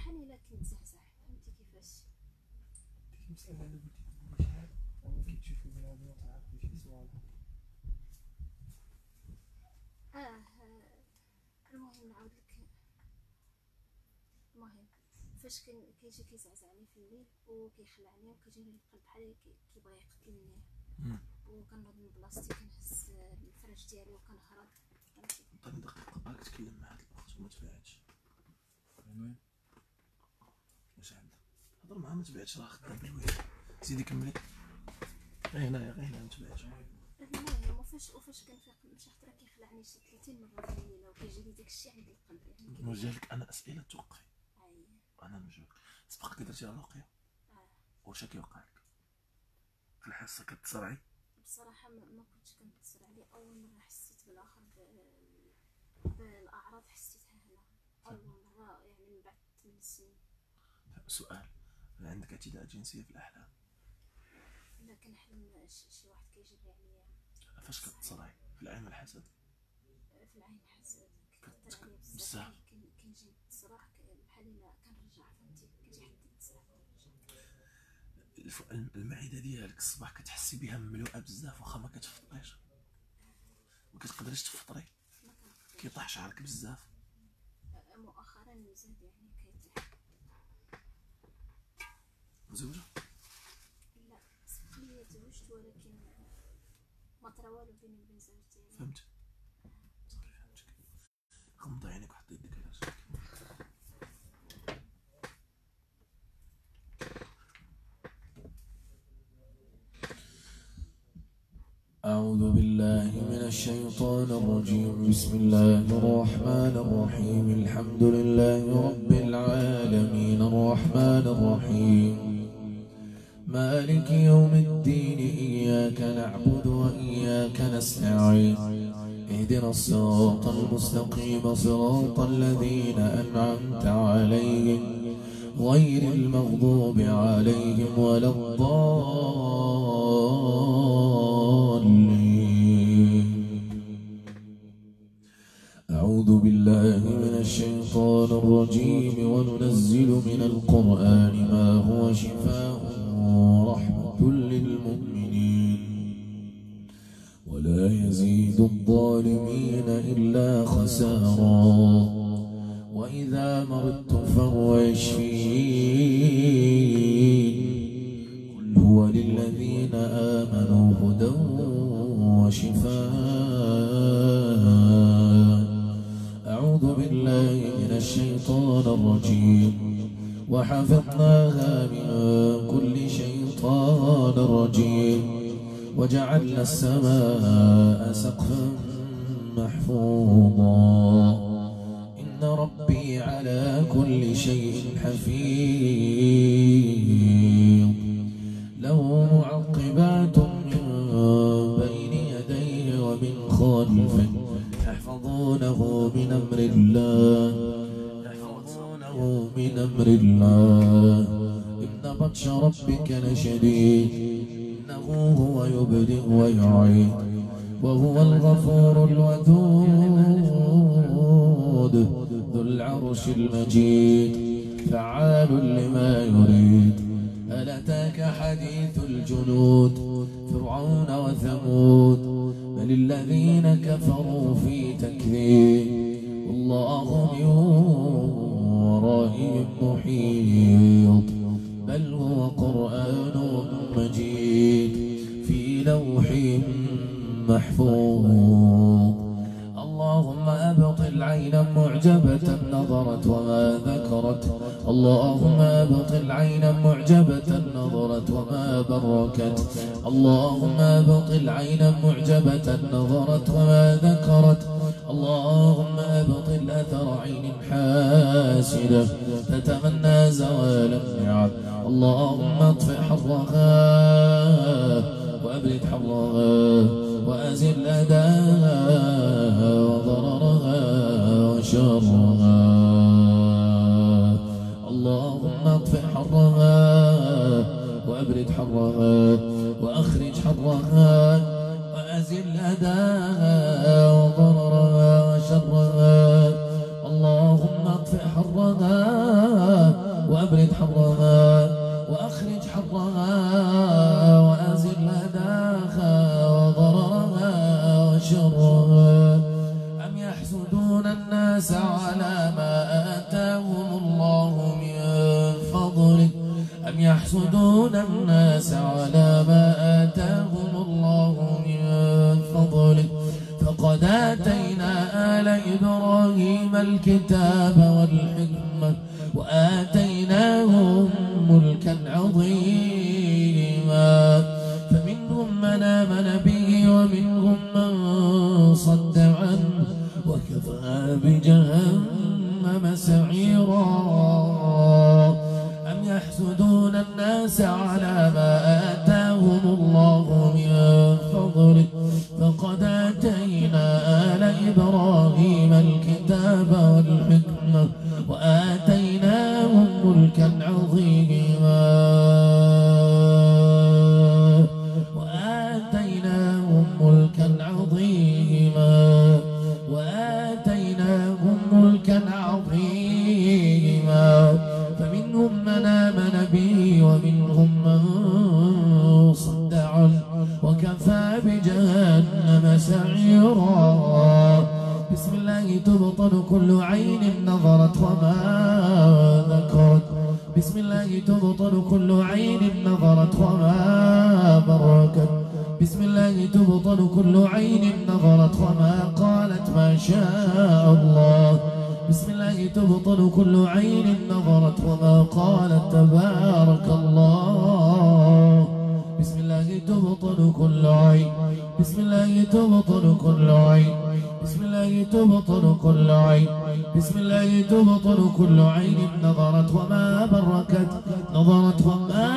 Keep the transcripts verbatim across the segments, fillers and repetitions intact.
بحال الا كنتزعزع فهمتي كيفاش. ديك المسألة اللي قلتي شحال أنا كتشوفي بنادم وتعرفي شي صوالح. اه المهم نعاود لك. المهم فاش كيجي كيزعزعني في الليل وكيخلعني وكيجيني القلب بحال كيبغي يقتلني وكنوض من بلاصتي كنهز الفرج ديالي وكنهرب فهمتي. عطيني دقيقة باغي تكلم مع هاد الأخت وما تبعدش. وين واش عندك؟ هضر معها ما تبعدش راه خدام بالوجه. زيدي كملي. غير هنايا غير هنايا ما تبعدش. المهم وفاش وفاش كنفيق من شي خطره كيخلعني شي ثلاثين مره في الليله وكيجيني داكشي عند القلب يعني. نوجه لك أنا أسئلة توقعي. اي أنا نوجهك. سبق درتي الرقية؟ اه واش كيوقع لك؟ في الحصة كتصرعي؟ بصراحه ما, ما كنتش كنتصل عليه. اول مره حسيت بالاخر بالاعراض حسيتها هنا اول مره يعني من بعد ثمان سنين. سؤال، هل عندك اعتداءات جنسية في الأحلام؟ لا كنحلم شي واحد كيجري عليا. فاش كتصرعي؟ في العين والحسد؟ في العين حسد كثر عليا بزاف. بزاف. كنجي نتصرع بحال الا كنرجع فهمتي كتجي حتى نتصرع كنرجع. المعدة ديالك الصباح كتحسي بها مملوءة بزاف واخا ما كتفطريش؟ ما كتقدريش تفطري؟ ما كنقدرش. كيطيح شعرك بزاف؟ مؤخرا زاد يعني كيطيح. مزوجة؟ لا سبق لي تزوجت ولكن ما طرا والو بيني وبين زوج ديالي. فهمت؟ صافي فهمتك. غمضي عينيك وحطي يدك على راسك. أعوذ بالله من الشيطان الرجيم. بسم الله الرحمن الرحيم. الحمد لله رب العالمين الرحمن الرحيم مالك يوم الدين. إياك نعبد وإياك نستعين. اهدنا الصراط المستقيم صراط الذين أنعمت عليهم غير المغضوب عليهم ولا الضالين. أعوذ بالله من الشيطان الرجيم. وننزل من القرآن ما هو شفاء ورحمة للمؤمنين ولا يزيد الظالمين إلا خسارا. وإذا مرضت فهو يشفين. قل هو للذين آمنوا هدى وشفاء. أعوذ بالله من الشيطان الرجيم. وحفظناها من كل شيطان رجيم. وجعلنا السماء سقفا محفوظا. إن ربي على كل شيء حفيظ. له معقبات من بين يديه ومن خلفه يحفظونه من أمر الله يحفظونه من أمر الله. إن بطش ربك لشديد. إنه هو يبدئ ويعيد وهو الغفور الودود ذو العرش المجيد فعال لما يريد. هل أتاك حديث الجنود فرعون وثمود بل الذين كفروا في تكذيب. والله من ورائهم محيط. بل هو قرآن مجيد في لوح محفوظ. اللهم أبطل عينا معجبة نظرت وما ذكرت. اللهم أبطل عينا معجبة نظرت وما بركت. اللهم أبطل عينا معجبة نظرت وما ذكرت. اللهم أبطل أثر عين حاسدة تتمنى زوال النعم. اللهم اطفئ حرها وأبرد حرها وأزل أداها وضررها وشرها. اللهم اطفئ حرها وأبرد حرها وأخرج حرها وأزل أداها وضررها وشرها. اللهم اطفئ حرها فقد آتينا آل إبراهيم الكتاب والحكمة وآتيناهم ملكا عظيما فمنهم من آمن به ومنهم من صد عنه وكفى بجهنم سعيرا أم يحسدون الناس على ما آتاهم الله من فضله فقد آتينا آل إبراهيم الكتاب والحكمة وآتيناهم ملكا عظيما وآتيناهم ملكا عظيما وآتيناهم ملكا عظيما فمنهم من آمن به ومنهم من صد عنه وكفى بجهنم سعيرا بسم الله تبطل كل عين نظرت وما ذكرت بسم الله تبطل كل عين نظرت وما بركت بسم الله تبطل كل عين نظرت وما قالت ما شاء الله بسم الله تبطل كل عين نظرت وما قالت تبارك الله بسم الله تبطل كل عين بسم الله تبطل كل عين بسم الله تبطل كل عين بسم الله تبطل كل عين نظرت وما بركت نظرت وما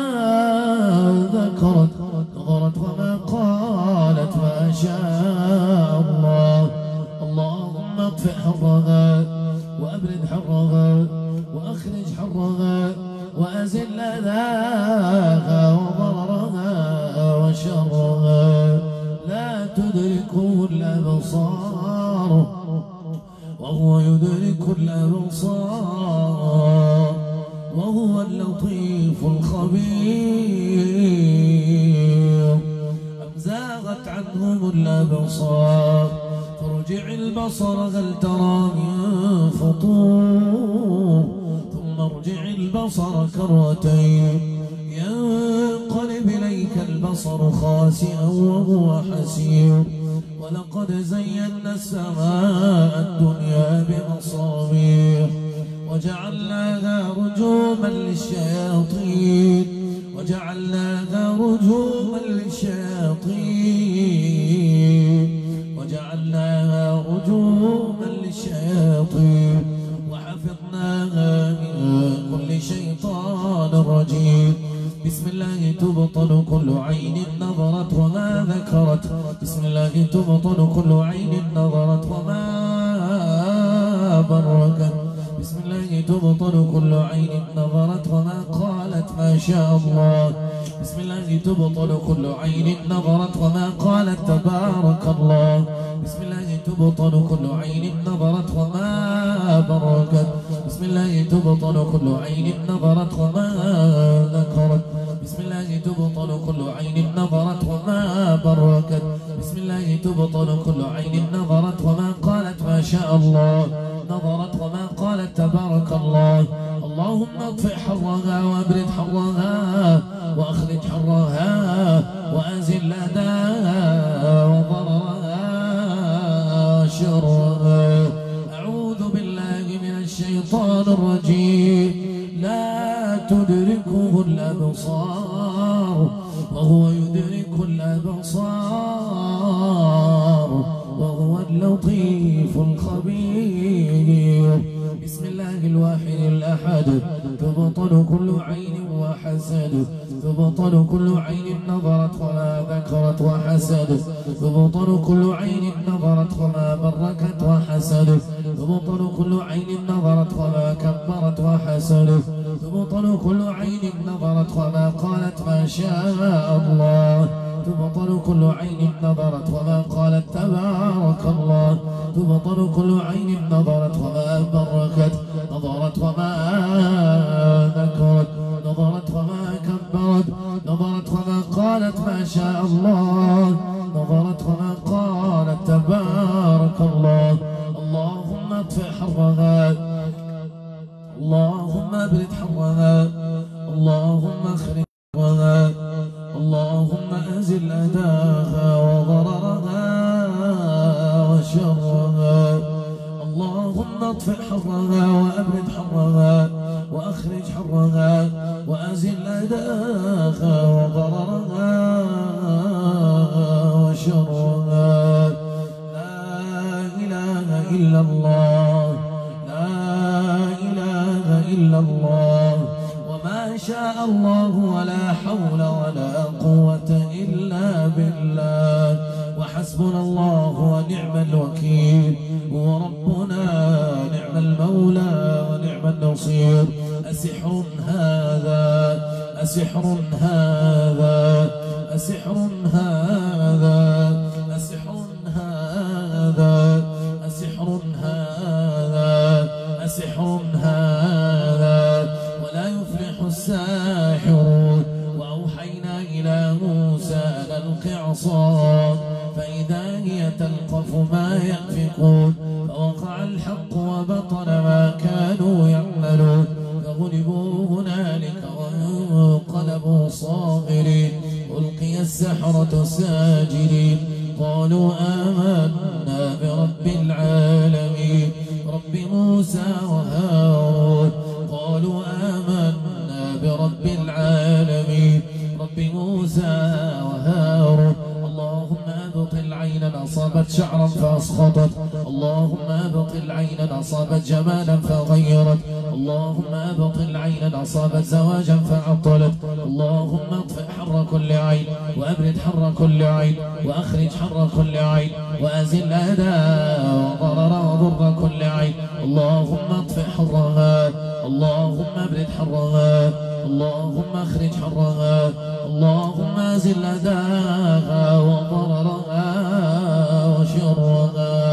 ذكرت نظرت وما قالت ما شاء الله اللهم اطفئ حرها وأبرد حرها وأخرج حرها وأزل أذاها وضررها وشرها لا تدركه الأبصار وهو يدرك الأبصار وهو اللطيف الخبير أم زاغت عنهم الأبصار فرجع البصر هل ترى من فطور ثم ارجع البصر كرتين ينقلب إليك البصر خاسئا وهو حسير ولقد زينا السماء الدنيا بمصابيح وجعلناها رجوما للشياطين وجعلناها رجوما للشياطين وجعلناها رجوما للشياطين وحفظناها من كل شيطان رجيم بسم الله تبطل كل عين نظرت وما ذكرت بسم الله تبطل كل عين نظرت وما بركت بسم الله تبطل كل عين نظرت وما قالت ما شاء الله بسم الله تبطل كل عين نظرت وما قالت تبارك الله بسم الله تبطل كل عين نظرت وما بركت بسم الله تبطل كل عين نظرت وما ذكرت بسم الله تبطل كل عين نظرت وما بركت بسم الله تبطل كل عين نظرت وما قالت ما شاء الله نظرت وما قالت تبارك الله اللهم اطفئ حرها وابرد حرها واخرج حرها وازل اذاها وضررها شرها اعوذ بالله من الشيطان الرجيم لا تدركه الابصار وهو يدرك الابصار وهو اللطيف الخبير بسم الله الواحد الأحد تبطل كل عين وحسد تبطل كل عين نظرت وما ذكرت وحسد تبطل كل عين نظرت وما بركت وحسد تبطل كل عين نظرت وما كبرت وحسد تبطل كل عين نظرت وما قالت ما شاء الله تبطل كل عين نظرت وما قالت تبارك الله تبطل كل عين نظرت وما بركت نظرت وما ذكرت نظرت وما كبرت نظرت وما قالت ما شاء الله نظرت وما قالت تبارك الله اللهم اطفئ حرها اللهم ابرد حرها اللهم اخرج حرها اللهم أزل أداها وضررها اطفئ حرها وأبرد حرها وأخرج حرها وأزل أذاها وضررها وشرها. لا إله إلا الله، لا إله إلا الله. وما شاء الله ولا حول ولا قوة إلا بالله. وحسبنا الله ونعم الوكيل، وربنا نعم المولى ونعم النصير. أسحر هذا، أسحر هذا، أسحر هذا، أسحر هذا، أسحر هذا، أسحر هذا، ولا يفلح الساحرون. وأوحينا إلى موسى أن ألق عصاك فإذا هي تلقف ما يأفكون. فوقع الحق وبطل ما كانوا يعملون. فغلبوا هنالك وانقلبوا صاغرين. ألقي السحرة ساجدين قالوا آمنا برب العالمين رب موسى وهارون. قالوا آمنا برب العالمين رب موسى وهارون. اللهم أبطل عينا أصابت شعرا فأسقطت. اللهم أبطل عينا أصابت جمالا فغيرت. اللهم أبطل عينا أصابت زواجا فعطلت. اللهم اطفئ حر كل عين وأبرد حر كل عين وأخرج حر كل عين وأزل أذى وضرر وضر كل عين. اللهم اطفئ حرها، اللهم ابرد حرها، اللهم اخرج حرها، اللهم ازل أذاها وضررها وشرها.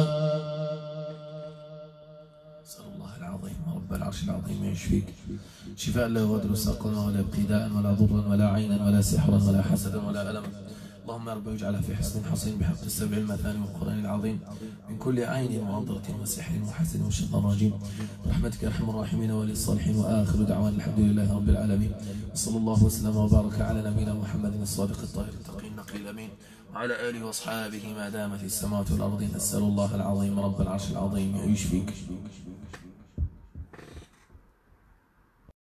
أسأل الله العظيم رب العرش العظيم يشفيك شفاء لا يغادر سقما ولا ابتداء ولا ضرا ولا عينا ولا سحرا ولا حسدا ولا ألما. اللهم رب اجعل في حسن حصين بحق السبع المثاني والقرآن العظيم من كل عين وعضرة وسحر وحسد وشيطان رجيم برحمتك يا ارحم الراحمين وللصالحين. واخر دعوانا الحمد لله رب العالمين، وصلى الله وسلم وبارك على نبينا محمد الصادق الطاهر التقي النقي الامين وعلى اله واصحابه ما دامت السماوات والارض. نسال الله العظيم رب العرش العظيم يشفيك.